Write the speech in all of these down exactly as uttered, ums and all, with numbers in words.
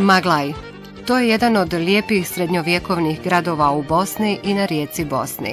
Maglaj. To je jedan od lijepih srednjovjekovnih gradova u Bosni i na rijeci Bosni.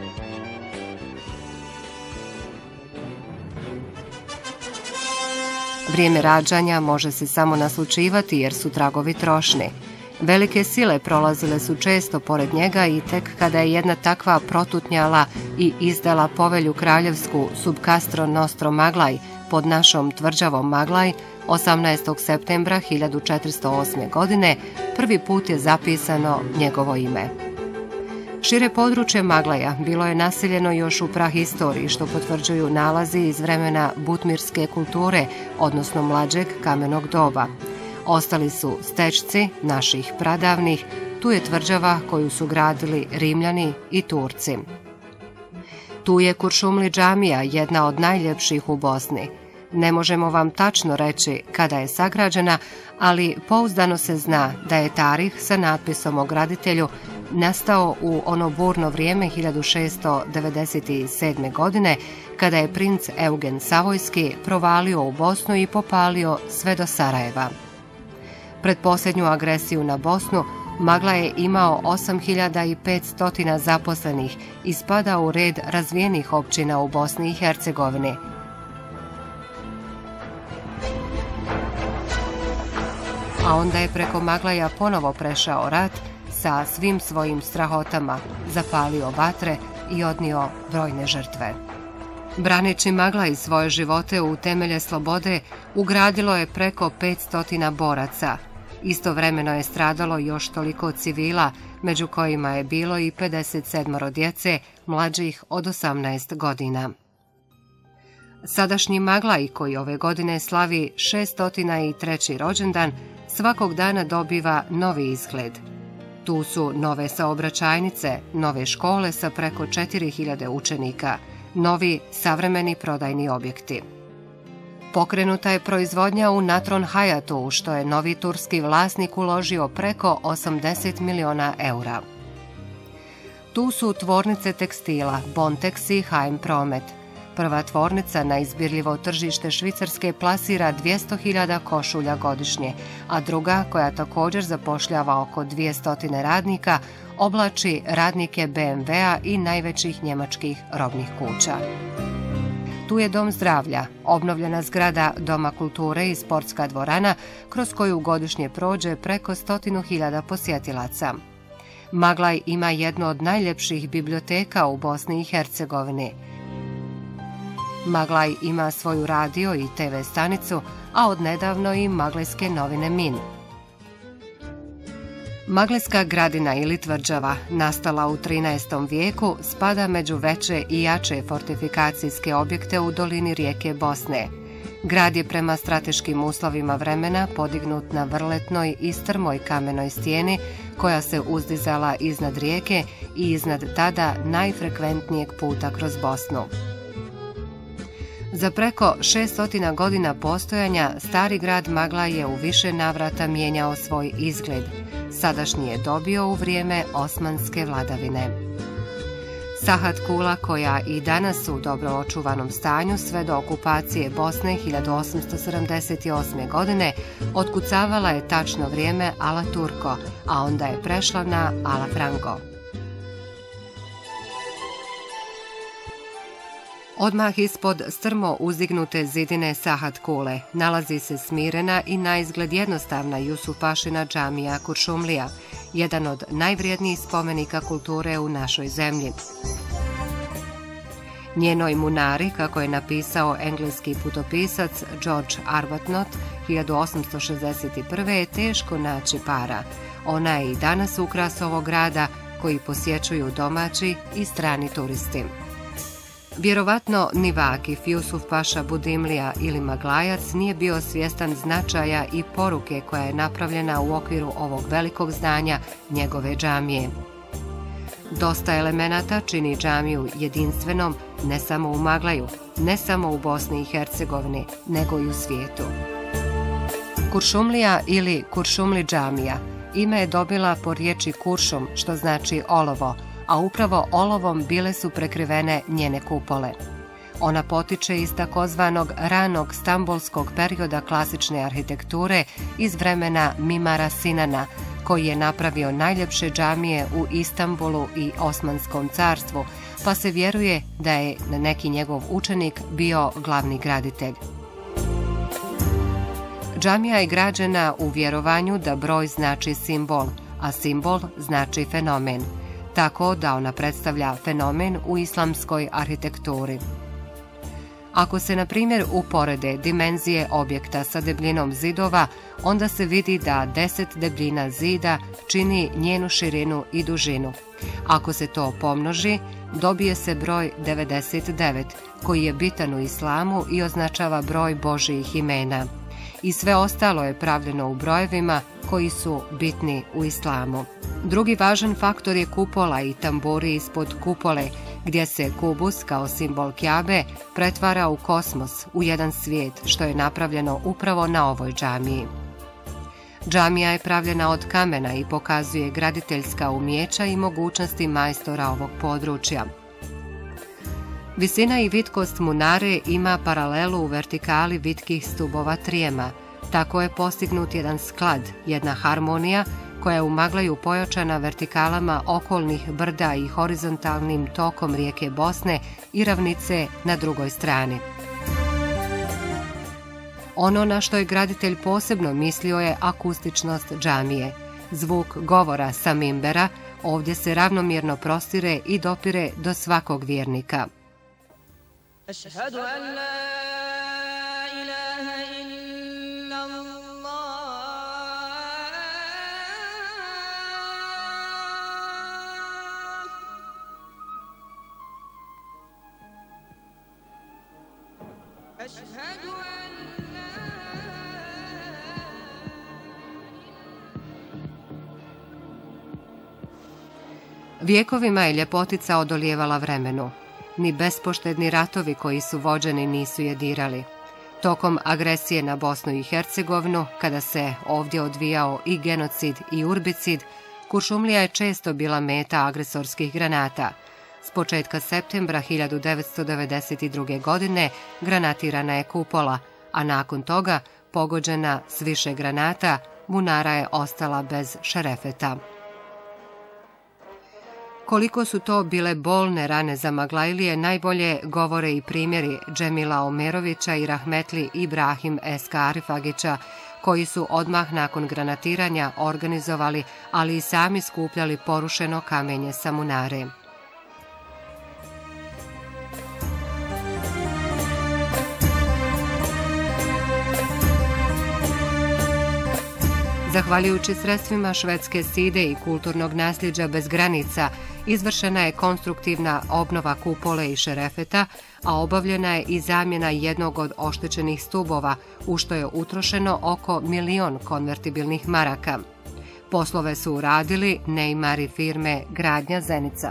Vrijeme rađanja može se samo naslućivati jer su tragovi trošni. Velike sile prolazile su često pored njega i tek kada je jedna takva protutnjala i izdala povelju kraljevsku Sub Castro Nostro Maglaj pod našom tvrđavom Maglaj, osamnaestog septembra hiljadu četiristo osme. godine prvi put je zapisano njegovo ime. Šire područje Maglaja bilo je naseljeno još u prahistoriji, što potvrđuju nalazi iz vremena butmirske kulture, odnosno mlađeg kamenog doba. Ostali su stečci naših pradavnih, tu je tvrđava koju su gradili Rimljani i Turci. Tu je Kuršumli džamija, jedna od najljepših u Bosni. Ne možemo vam tačno reći kada je sagrađena, ali pouzdano se zna da je tarih sa natpisom o graditelju nastao u ono burno vrijeme hiljadu šeststo devedeset sedme. godine, kada je princ Eugen Savojski provalio u Bosnu i popalio sve do Sarajeva. Pred posljednju agresiju na Bosnu, Maglaj je imao osam hiljada petsto zaposlenih i spada u red razvijenih općina u Bosni i Hercegovini. A onda je preko Maglaja ponovo prešao rat sa svim svojim strahotama, zapalio vatre i odnio brojne žrtve. Braneći Maglaj svoje živote u temelje slobode, ugradilo je preko petsto boraca. Istovremeno je stradalo još toliko civila, među kojima je bilo i pedeset sedam djece mlađih od osamnaest godina. Sadašnji Maglaj, koji ove godine slavi šeststo treći rođendan, svakog dana dobiva novi izgled. Tu su nove saobraćajnice, nove škole sa preko četiri hiljade učenika, novi savremeni prodajni objekti. Pokrenuta je proizvodnja u Natron Hayatu, u što je novi turski vlasnik uložio preko osamdeset miliona eura. Tu su tvornice tekstila Bontex i H M Promet. Prva tvornica na izbirljivo tržište Švicarske plasira dvjesto hiljada košulja godišnje, a druga, koja također zapošljava oko dvjesto radnika, oblači radnike B M W-a i najvećih njemačkih robnih kuća. Tu je Dom zdravlja, obnovljena zgrada Doma kulture i sportska dvorana, kroz koju godišnje prođe preko stotinu hiljada posjetilaca. Maglaj ima jednu od najljepših biblioteka u Bosni i Hercegovini. Maglaj ima svoju radio i te ve stanicu, a odnedavno i Maglajske novine Min. Maglajska gradina ili tvrđava, nastala u trinaestom vijeku, spada među veće i jače fortifikacijske objekte u dolini rijeke Bosne. Grad je prema strateškim uslovima vremena podignut na vrletnoj i strmoj kamenoj stijeni koja se uzdizala iznad rijeke i iznad tada najfrekventnijeg puta kroz Bosnu. Za preko šeststo godina postojanja stari grad Maglaj je u više navrata mijenjao svoj izgled. Sadašnji je dobio u vrijeme osmanske vladavine. Sahat Kula, koja i danas u dobro očuvanom stanju sve do okupacije Bosne hiljadu osamsto sedamdeset osme. godine, otkucavala je tačno vrijeme Ala Turko, a onda je prešla na Ala Franko. Odmah ispod strmo uzdignute zidine Sahat Kule nalazi se smirena i na izgled jednostavna Jusufašina džamija Kuršumlija, jedan od najvrijednijih spomenika kulture u našoj zemlji. Njenoj munari, kako je napisao engleski putopisac George Arbuthnot hiljadu osamsto šezdeset prve. je teško naći para. Ona je i danas ukras ovog grada koji posjećuju domaći i strani turisti. Vjerovatno ni Vakif Jusuf Paša Budimlija ili Maglajac nije bio svjestan značaja i poruke koja je napravljena u okviru ovog velikog zdanja njegove džamije. Dosta elemenata čini džamiju jedinstvenom ne samo u Maglaju, ne samo u Bosni i Hercegovini, nego i u svijetu. Kuršumlija ili Kuršumli džamija ime je dobila po riječi kuršum, što znači olovo, a upravo olovom bile su prekrivene njene kupole. Ona potiče iz takozvanog ranog stambolskog perioda klasične arhitekture iz vremena Mimara Sinana, koji je napravio najljepše džamije u Istanbulu i Osmanskom carstvu, pa se vjeruje da je neki njegov učenik bio glavni graditelj. Džamija je građena u vjerovanju da broj znači simbol, a simbol znači fenomen, tako da ona predstavlja fenomen u islamskoj arhitekturi. Ako se, na primjer, uporede dimenzije objekta sa debljinom zidova, onda se vidi da deset debljina zida čini njenu širinu i dužinu. Ako se to pomnoži, dobije se broj devedeset devet, koji je bitan u islamu i označava broj Božjih imena. I sve ostalo je pravljeno u brojevima koji su bitni u islamu. Drugi važan faktor je kupola i tamburi ispod kupole, gdje se kubus kao simbol Kjabe pretvara u kosmos, u jedan svijet, što je napravljeno upravo na ovoj džamiji. Džamija je pravljena od kamena i pokazuje graditeljska umjeća i mogućnosti majstora ovog područja. Visina i vitkost munare ima paralelu u vertikali vitkih stubova trijema. Tako je postignut jedan sklad, jedna harmonija koja je u Maglaju pojačana vertikalama okolnih brda i horizontalnim tokom rijeke Bosne i ravnice na drugoj strani. Ono na što je graditelj posebno mislio je akustičnost džamije. Zvuk govora sa mimbera ovdje se ravnomjerno prostire i dopire do svakog vjernika. Ašhadu an la ilaha illallah. Ašhadu an Vijekovima je ljepotica odolijevala vremenu. Ni bespoštedni ratovi koji su vođeni nisu je dirali. Tokom agresije na Bosnu i Hercegovinu, kada se ovdje odvijao i genocid i urbicid, Kuršumlija je često bila meta agresorskih granata. S početka septembra hiljadu devetsto devedeset druge. godine granatirana je kupola, a nakon toga, pogođena s više granata, munara je ostala bez šerefeta. Koliko su to bile bolne rane za Maglajlije najbolje govore i primjeri Džemila Omerovića i Rahmetli Ibrahim Eska Arifagića, koji su odmah nakon granatiranja organizovali, ali i sami skupljali porušeno kamenje sa munare. Zahvaljujući sredstvima švedske side i kulturnog nasljeđa bez granica, izvršena je konstruktivna obnova kupole i šerefeta, a obavljena je i zamjena jednog od oštećenih stubova, u što je utrošeno oko milion konvertibilnih maraka. Poslove su uradili neimari firme Gradnja Zenica.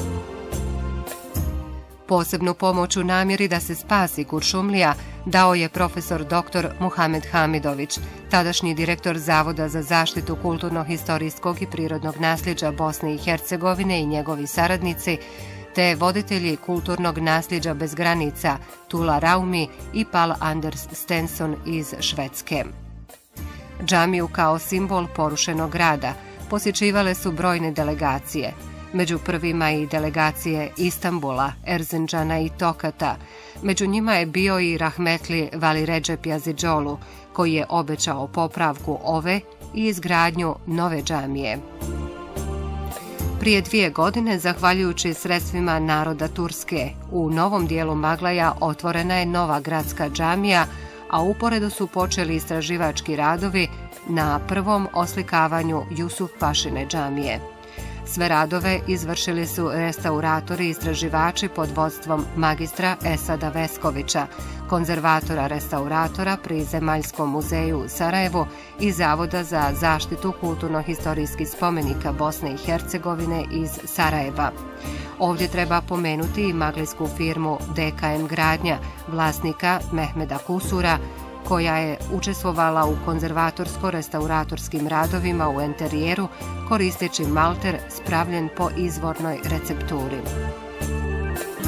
Posebnu pomoć u namjeri da se spasi Kuršumlija dao je profesor doktor Muhamed Hamidović, tadašnji direktor Zavoda za zaštitu kulturno-historijskog i prirodnog nasljeđa Bosne i Hercegovine i njegovi saradnici, te voditelji kulturnog nasljeđa bez granica Tula Raumi i Pal Anders Stenson iz Švedske. Džamiju kao simbol porušenog grada posjećivale su brojne delegacije, među prvima i delegacije Istanbula, Erzinđana i Tokata. Među njima je bio i Rahmetli Vali Redžep Yazidžolu, koji je obećao popravku ove i izgradnju nove džamije. Prije dvije godine, zahvaljujući sredstvima naroda Turske, u novom dijelu Maglaja otvorena je nova gradska džamija, a uporedo su počeli istraživački radovi na prvom oslikavanju Jusuf Pašine džamije. Sve radove izvršili su restauratori i istraživači pod vodstvom magistra Esada Veskovića, konzervatora restauratora pri Zemaljskom muzeju u Sarajevu i Zavoda za zaštitu kulturno-historijskih spomenika Bosne i Hercegovine iz Sarajeva. Ovdje treba pomenuti i maglijsku firmu D K M Gradnja, vlasnika Mehmeda Kusura, koja je učestvovala u konzervatorsko-restauratorskim radovima u enterijeru koristeći malter spravljen po izvornoj recepturi.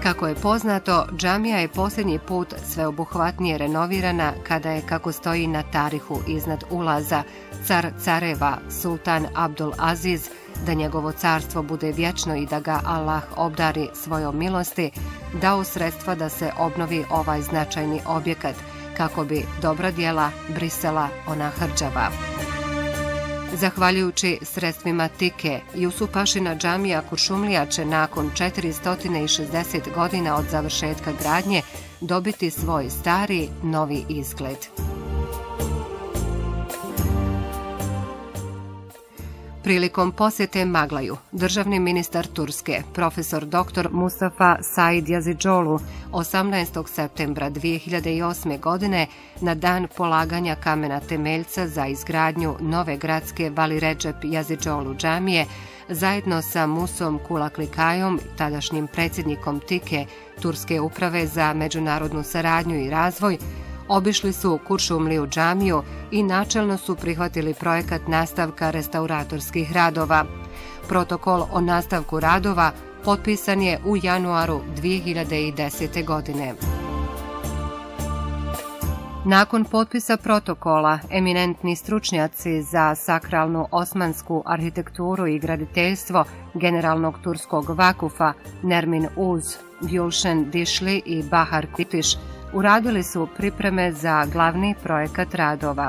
Kako je poznato, džamija je posljednji put sveobuhvatnije renovirana kada je, kako stoji na tarihu iznad ulaza, car careva Sultan Abdul Aziz, da njegovo carstvo bude vječno i da ga Allah obdari svojom milosti, dao sredstva da se obnovi ovaj značajni objekat, kako bi dobra djela brisala ona hrđava. Zahvaljujući sredstvima Tike, Jusupašina džamija Kuršumlija će nakon četiristo šezdeset godina od završetka gradnje dobiti svoj stari, novi izgled. Prilikom posjete Maglaju, državni ministar Turske, profesor doktor Mustafa Said Yazidžolu, osamnaestog septembra dvije hiljade osme. godine, na dan polaganja kamena temeljca za izgradnju nove gradske Vali Redžep Yazidžolu džamije, zajedno sa Musom Kulaklikajom, tadašnjim predsjednikom Tike, Turske uprave za međunarodnu saradnju i razvoj, obišli su Kuršumliju džamiju i načelno su prihvatili projekat nastavka restauratorskih radova. Protokol o nastavku radova potpisan je u januaru dvije hiljade desete. godine. Nakon potpisa protokola, eminentni stručnjaci za sakralnu osmansku arhitekturu i graditeljstvo generalnog turskog vakufa Nermin Uz, Gülşen Dişli i Bahar Kutiš uradili su pripreme za glavni projekat radova.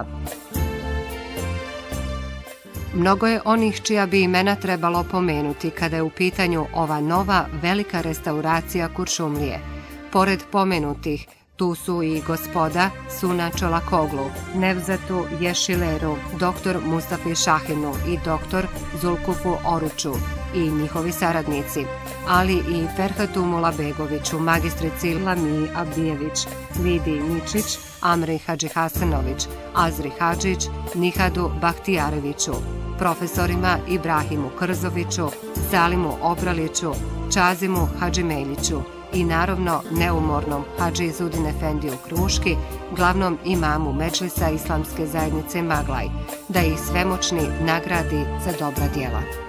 Mnogo je onih čija bi imena trebalo pomenuti kada je u pitanju ova nova velika restauracija Kuršumlije. Pored pomenutih, tu su i gospoda Suna Čolakoglu, Nevzatu Ješileru, doktor Mustafi Šahinu i doktor Zulkufu Oruču i njihovi saradnici, ali i Ferhatu Mulabegoviću, magistrici Lamiji Abdijević, Lidi Ničić, Amri Hadžihasanović, Azri Hadžić, Nihadu Bahtijareviću, profesorima Ibrahimu Krzoviću, Salimu Obraliću, Čazimu Hadžimeljiću i naravno neumornom Hadži Izudin Efendiju Kruški, glavnom imamu Medžlisa Islamske zajednice Maglaj, da ih svemoćni nagradi za dobra djela.